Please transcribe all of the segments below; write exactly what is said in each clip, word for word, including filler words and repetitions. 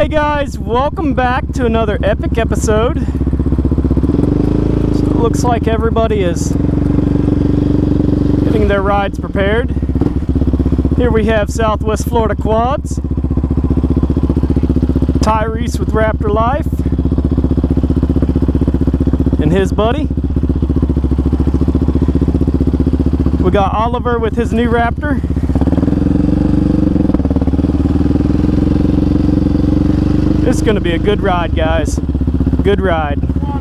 Hey guys, welcome back to another epic episode. So it looks like everybody is getting their rides prepared. Here we have Southwest Florida Quads, Tyrese with Raptor Life, and his buddy. We got Oliver with his new Raptor. It's going to be a good ride, guys. Good ride.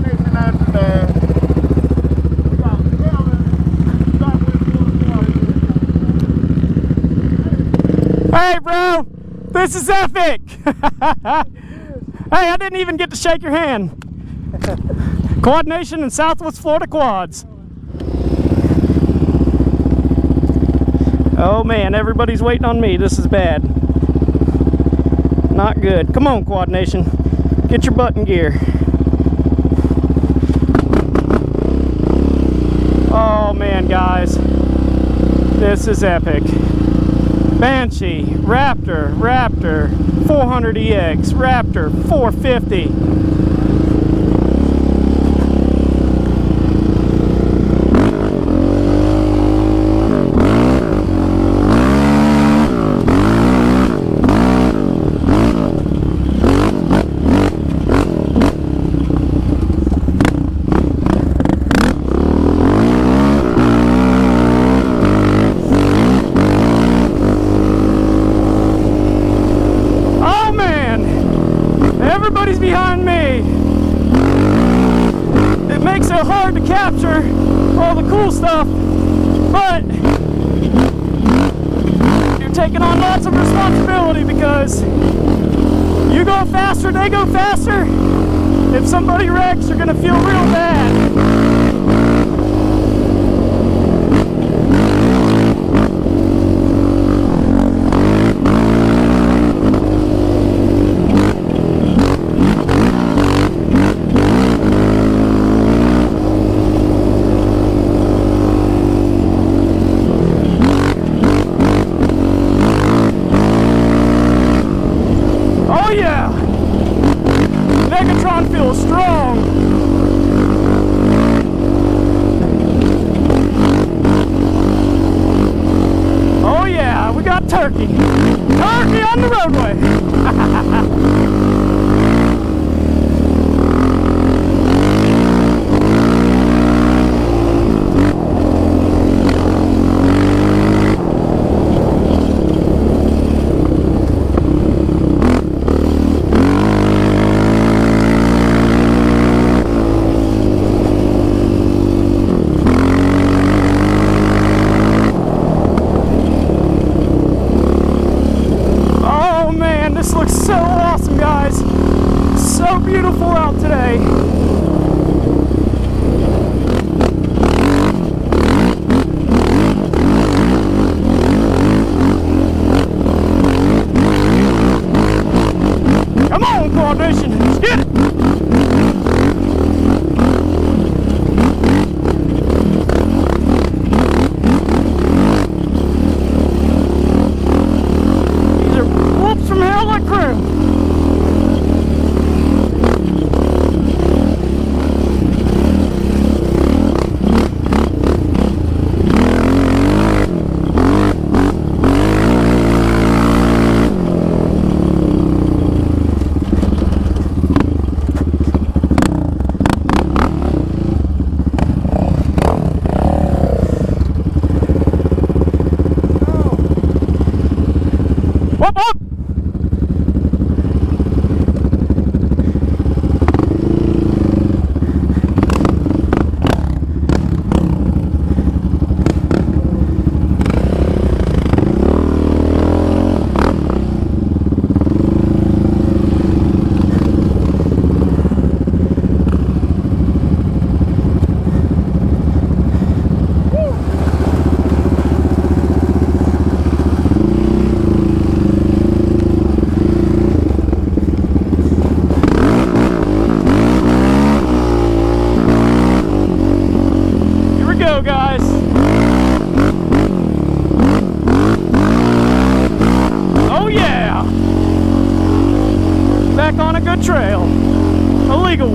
Hey, bro! This is epic! Hey, I didn't even get to shake your hand. Quad Nation and Southwest Florida Quads. Oh man, everybody's waiting on me. This is bad. Not good. Come on, Quad Nation. Get your butt in gear. Oh man, guys. This is epic. Banshee, Raptor, Raptor, four hundred E X, Raptor, four fifty. Everybody's behind me. It makes it hard to capture all the cool stuff, but you're taking on lots of responsibility because you go faster, they go faster. If somebody wrecks, you're gonna feel real bad. Oh yeah! Megatron feels strong! Oh yeah, we got turkey! Turkey on the roadway! This looks so awesome, guys. So beautiful out today. Come on, Quad Nation, let's get it. From hell like crew.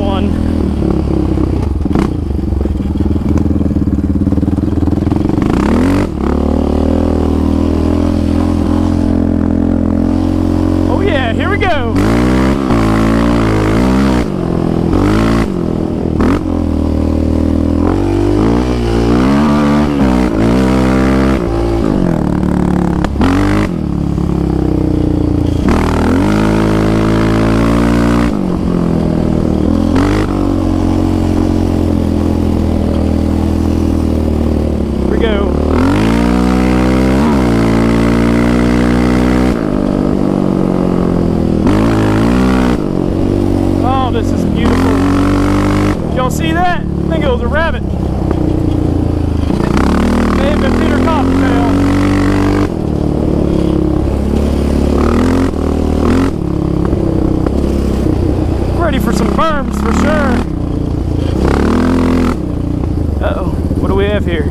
one. Oh yeah, here we go. See that? I think it was a rabbit. May have been Peter Cottontail. Ready for some berms for sure. Uh-oh, what do we have here?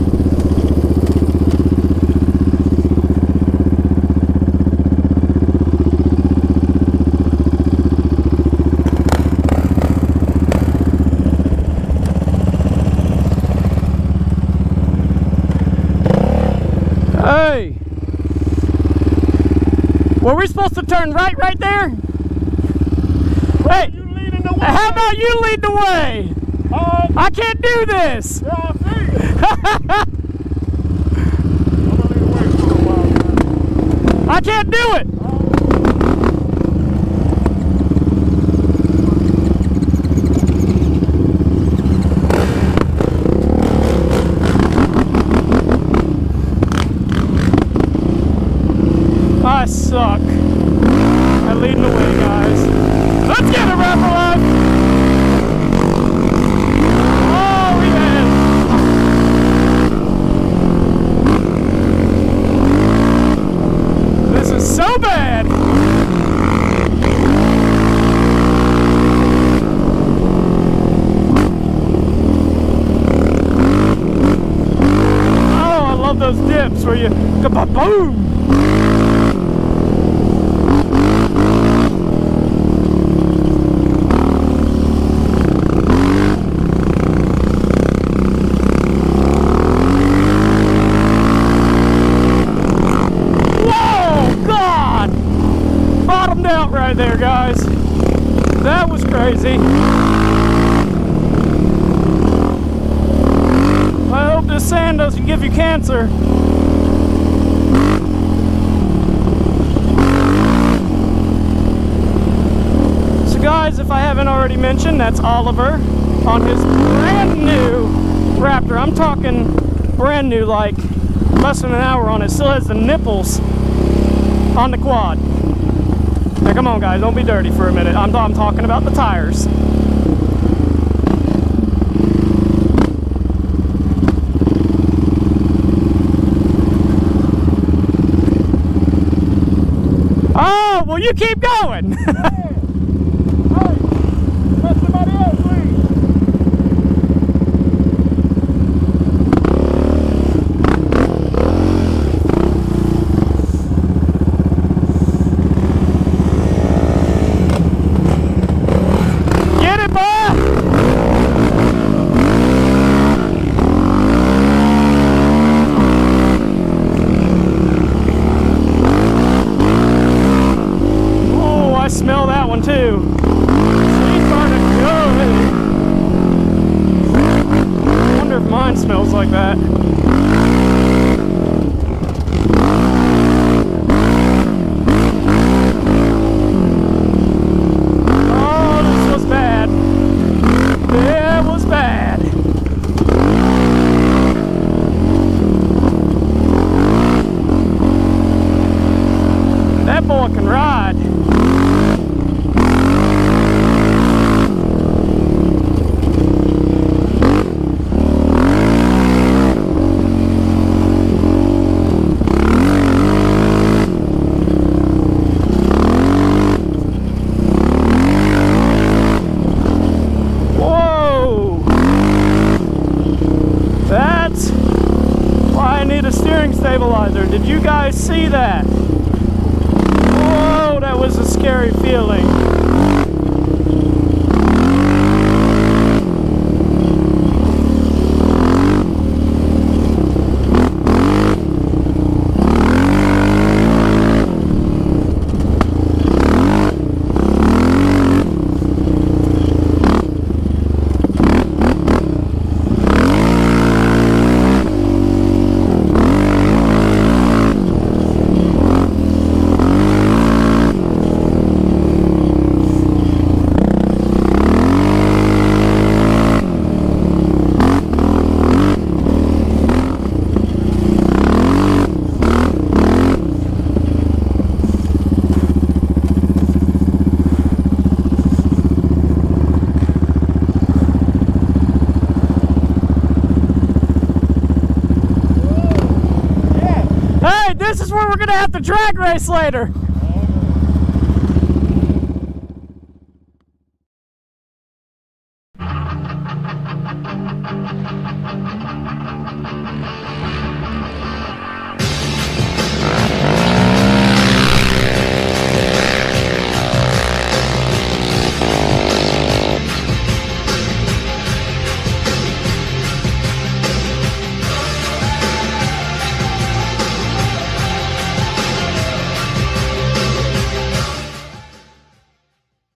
Hey! Were we supposed to turn right right there? Wait! You leading the way. How about you lead the way? Uh, I can't do this! yeah, I see. I'm gonna lead the way for a while, man. I can't do it! I suck at leading the way, guys. Let's get it, Raptor Life! Oh, we did! This is so bad! Oh, I love those dips where you ka-ba-boom! Out right there, guys. That was crazy. I hope this sand doesn't give you cancer. So guys, if I haven't already mentioned, that's Oliver on his brand new Raptor. I'm talking brand new, like less than an hour on it. Still has the nipples on the quad. Now come on guys, don't be dirty for a minute. I'm, I'm talking about the tires. Oh, well you keep going. Hey, let somebody else lead. Smell that one too. She's starting to go. I wonder if mine smells like that. Oh, this was bad. It was bad. That boy can ride. Stabilizer. Did you guys see that? Whoa, that was a scary feeling. at the drag race later.